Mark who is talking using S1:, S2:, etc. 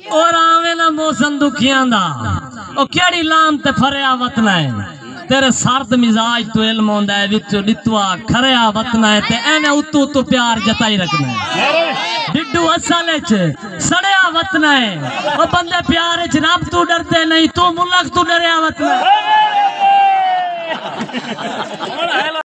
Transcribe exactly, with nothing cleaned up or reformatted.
S1: और आवे ना मौसम दुखियां दा ओ केड़ी लान ते फरिया वतना है तेरे सर्द मिजाज तो इल्म होंदा है विच डितवा खरिया वतना है ते एने उतू उतू प्यार जताई रखना है बिड्डू असल च सड़या वतना है ओ बंदे प्यार च रब तू डरते नहीं तू मुल्क तू डरया वतना है।